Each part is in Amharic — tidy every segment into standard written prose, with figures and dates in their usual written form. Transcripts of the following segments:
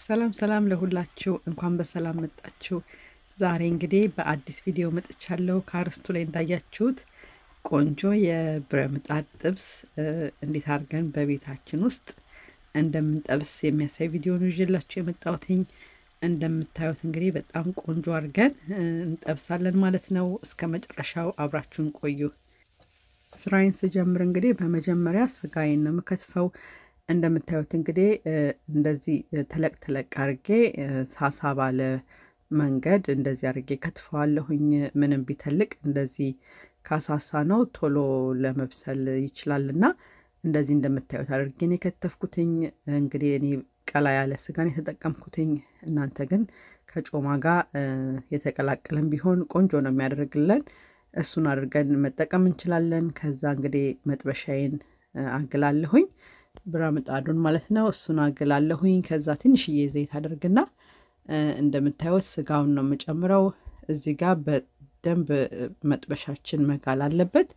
ሰላም ሰላም ለሁላችሁ እንኳን በሰላም መጣችሁ። ዛሬ እንግዲህ በአዲስ ቪዲዮ መጥቻለሁ። ካርስቱ ላይ እንዳያችሁት ቆንጆ የብረምጣድ ጥብስ እንዴት አድርገን በቤታችን ውስጥ እንደምንጠብስ የሚያሳይ ቪዲዮ ነው ይዤላችሁ የመጣሁትኝ። እንደምታዩት እንግዲህ በጣም ቆንጆ አድርገን እንጠብሳለን ማለት ነው። እስከ መጨረሻው አብራችሁን ቆዩ። ስራዬን ስጀምር እንግዲህ በመጀመሪያ ስጋዬን ነው የምከትፈው። እንደምታዩት እንግዲህ እንደዚህ ተለቅ ተለቅ አርጌ ሳሳ ባለ መንገድ እንደዚህ አርጌ ከትፈዋለሁኝ። ምንም ቢተልቅ እንደዚህ ካሳሳ ነው ቶሎ ለመብሰል ይችላልና እንደዚህ እንደምታዩት አድርጌ ነው የከተፍኩትኝ። እንግዲህ እኔ ቀላ ያለ ስጋን የተጠቀምኩትኝ። እናንተ ግን ከጮማ ጋር የተቀላቀለን ቢሆን ቆንጆ ነው የሚያደርግልን። እሱን አድርገን መጠቀም እንችላለን። ከዛ እንግዲህ መጥበሻዬን አግላለሁኝ ብረምጣዱን ማለት ነው። እሱን አግላለሁኝ። ከዛ ትንሽዬ ዘይት አድርግና እንደምታዩት ስጋውን ነው የምጨምረው። እዚህ ጋር በደንብ መጥበሻችን መጋል አለበት።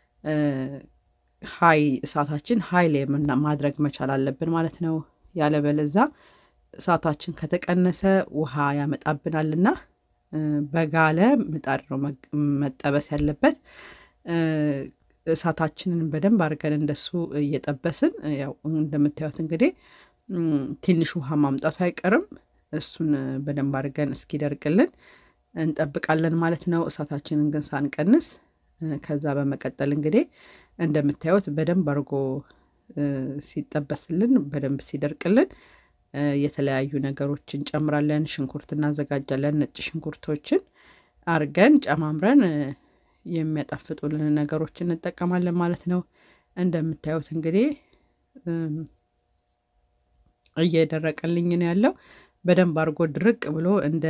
ሃይ እሳታችን ሃይል ማድረግ መቻል አለብን ማለት ነው። ያለበለዛ እሳታችን ከተቀነሰ ውሃ ያመጣብናልና በጋለ ምጣድ ነው መጠበስ ያለበት። እሳታችንን በደንብ አድርገን እንደሱ እየጠበስን ያው እንደምታዩት እንግዲህ ትንሽ ውሃ ማምጣቱ አይቀርም። እሱን በደንብ አድርገን እስኪደርቅልን እንጠብቃለን ማለት ነው። እሳታችንን ግን ሳንቀንስ። ከዛ በመቀጠል እንግዲህ እንደምታዩት በደንብ አድርጎ ሲጠበስልን በደንብ ሲደርቅልን የተለያዩ ነገሮችን እንጨምራለን። ሽንኩርት እናዘጋጃለን። ነጭ ሽንኩርቶችን አርገን ጨማምረን የሚያጣፍጡልን ነገሮችን እንጠቀማለን ማለት ነው። እንደምታዩት እንግዲህ እየደረቀልኝ ነው ያለው። በደንብ አድርጎ ድርቅ ብሎ እንደ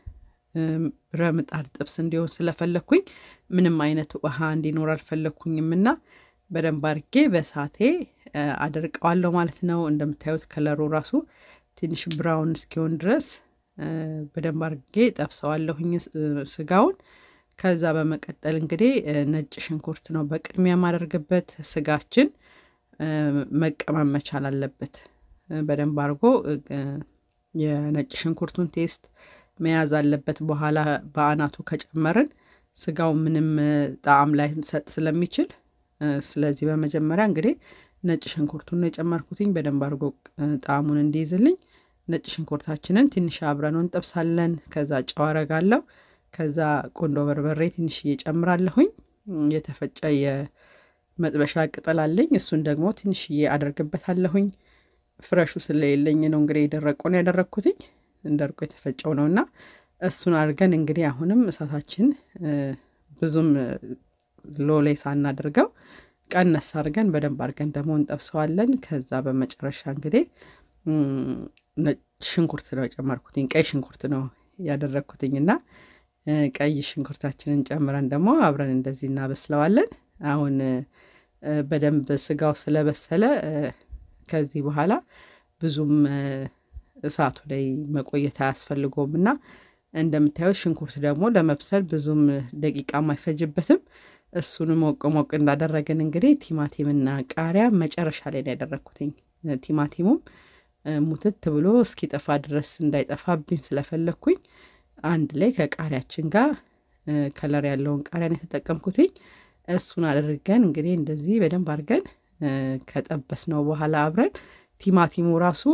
ብረምጣድ ጥብስ እንዲሆን ስለፈለኩኝ ምንም አይነት ውሃ እንዲኖር አልፈለኩኝምና በደንብ አድርጌ በሳቴ አደርቀዋለሁ ማለት ነው። እንደምታዩት ከለሩ ራሱ ትንሽ ብራውን እስኪሆን ድረስ በደንብ አድርጌ ጠብሰዋለሁኝ ስጋውን። ከዛ በመቀጠል እንግዲህ ነጭ ሽንኩርት ነው በቅድሚያ ማደርግበት። ስጋችን መቀመም መቻል አለበት በደንብ አድርጎ የነጭ ሽንኩርቱን ቴስት መያዝ አለበት። በኋላ በአናቱ ከጨመርን ስጋው ምንም ጣዕም ላይ ሰጥ ስለሚችል ስለዚህ በመጀመሪያ እንግዲህ ነጭ ሽንኩርቱን ነው የጨመርኩትኝ በደንብ አድርጎ ጣዕሙን እንዲይዝልኝ። ነጭ ሽንኩርታችንን ትንሽ አብረን እንጠብሳለን። ከዛ ጨው አረጋለሁ። ከዛ ቆንዶ በርበሬ ትንሽ እየጨምራለሁኝ። የተፈጨ የመጥበሻ ቅጠል አለኝ እሱን ደግሞ ትንሽዬ አደርግበታለሁኝ። ፍረሹ ስለሌለኝ ነው እንግዲህ የደረቀውን ያደረኩትኝ። እንደርቆ የተፈጨው ነውና እሱን አድርገን እንግዲህ አሁንም እሳታችን ብዙም ሎሌ ሳናደርገው ቀነስ አድርገን በደንብ አድርገን ደግሞ እንጠብሰዋለን። ከዛ በመጨረሻ እንግዲህ ነጭ ሽንኩርት ነው የጨመርኩትኝ። ቀይ ሽንኩርት ነው ያደረኩትኝና ቀይ ሽንኩርታችንን ጨምረን ደግሞ አብረን እንደዚህ እናበስለዋለን። አሁን በደንብ ስጋው ስለበሰለ ከዚህ በኋላ ብዙም እሳቱ ላይ መቆየት አያስፈልገውምና እንደምታዩት ሽንኩርት ደግሞ ለመብሰል ብዙም ደቂቃም አይፈጅበትም። እሱን ሞቅ ሞቅ እንዳደረግን እንግዲህ ቲማቲምና ቃሪያ መጨረሻ ላይ ነው ያደረኩትኝ። ቲማቲሙም ሙትት ብሎ እስኪጠፋ ድረስ እንዳይጠፋብኝ ስለፈለኩኝ አንድ ላይ ከቃሪያችን ጋር ከለር ያለውን ቃሪያን የተጠቀምኩትኝ። እሱን አድርገን እንግዲህ እንደዚህ በደንብ አድርገን ከጠበስነው በኋላ አብረን ቲማቲሙ ራሱ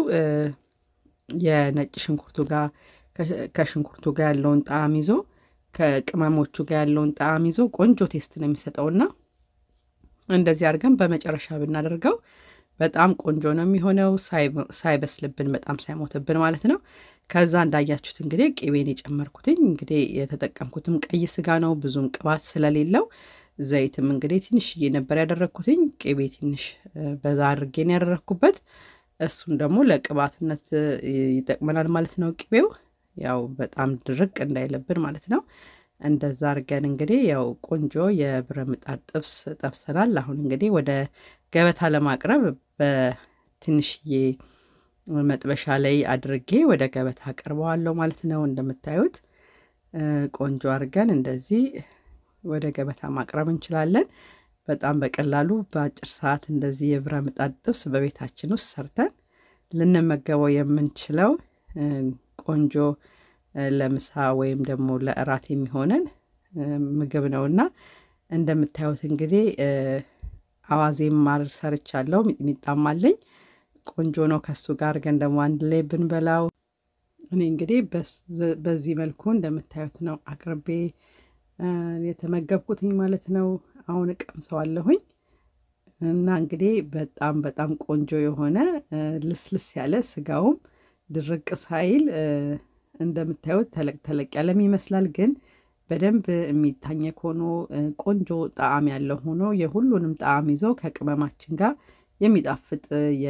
የነጭ ሽንኩርቱ ጋር ከሽንኩርቱ ጋር ያለውን ጣዕም ይዞ ከቅመሞቹ ጋር ያለውን ጣዕም ይዞ ቆንጆ ቴስት ነው የሚሰጠውና እንደዚህ አድርገን በመጨረሻ ብናደርገው በጣም ቆንጆ ነው የሚሆነው። ሳይበስልብን በጣም ሳይሞትብን ማለት ነው። ከዛ እንዳያችሁት እንግዲህ ቅቤን የጨመርኩትኝ እንግዲህ የተጠቀምኩትም ቀይ ስጋ ነው ብዙም ቅባት ስለሌለው። ዘይትም እንግዲህ ትንሽዬ ነበር ያደረኩትኝ። ቅቤ ትንሽ በዛ አድርጌ ነው ያደረኩበት። እሱን ደግሞ ለቅባትነት ይጠቅመናል ማለት ነው። ቅቤው ያው በጣም ድርቅ እንዳይለብን ማለት ነው። እንደዛ አድርገን እንግዲህ ያው ቆንጆ የብረምጣድ ጥብስ ጠብሰናል። አሁን እንግዲህ ወደ ገበታ ለማቅረብ በትንሽዬ መጥበሻ ላይ አድርጌ ወደ ገበታ አቀርበዋለሁ ማለት ነው። እንደምታዩት ቆንጆ አድርገን እንደዚህ ወደ ገበታ ማቅረብ እንችላለን። በጣም በቀላሉ በአጭር ሰዓት እንደዚህ የብረምጣድ ጥብስ በቤታችን ውስጥ ሰርተን ልንመገበው የምንችለው ቆንጆ ለምሳ ወይም ደግሞ ለእራት የሚሆነን ምግብ ነውና እንደምታዩት እንግዲህ አዋዜም ማር ሰርቻለሁ። ሚጥሚጣም አለኝ። ቆንጆ ነው። ከሱ ጋር ግን ደግሞ አንድ ላይ ብንበላው እኔ እንግዲህ በዚህ መልኩ እንደምታዩት ነው አቅርቤ የተመገብኩትኝ ማለት ነው። አሁን እቀምሰዋለሁኝ እና እንግዲህ በጣም በጣም ቆንጆ የሆነ ልስልስ ያለ ስጋውም ድርቅ ሳይል እንደምታዩት ተለቅ ተለቅ ያለም ይመስላል ግን በደንብ የሚታኘክ ሆኖ ቆንጆ ጣዕም ያለው ሆኖ የሁሉንም ጣዕም ይዞ ከቅመማችን ጋር የሚጣፍጥ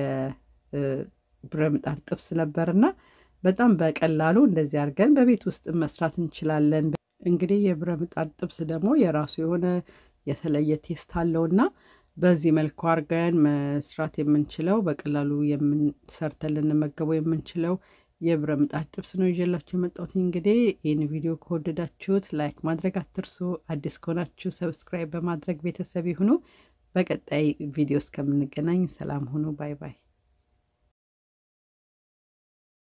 የብረምጣድ ጥብስ ነበርና በጣም በቀላሉ እንደዚህ አድርገን በቤት ውስጥ መስራት እንችላለን። እንግዲህ የብረምጣድ ጥብስ ደግሞ የራሱ የሆነ የተለየ ቴስት አለውና በዚህ መልኩ አድርገን መስራት የምንችለው በቀላሉ ሰርተን ልንመገበው የምንችለው የብረምጣድ ጥብስ ነው ይዤላችሁ የመጣሁት። እንግዲህ ይህን ቪዲዮ ከወደዳችሁት ላይክ ማድረግ አትርሱ። አዲስ ከሆናችሁ ሰብስክራይብ በማድረግ ቤተሰብ ይሁኑ። በቀጣይ ቪዲዮ እስከምንገናኝ ሰላም ሁኑ። ባይ ባይ።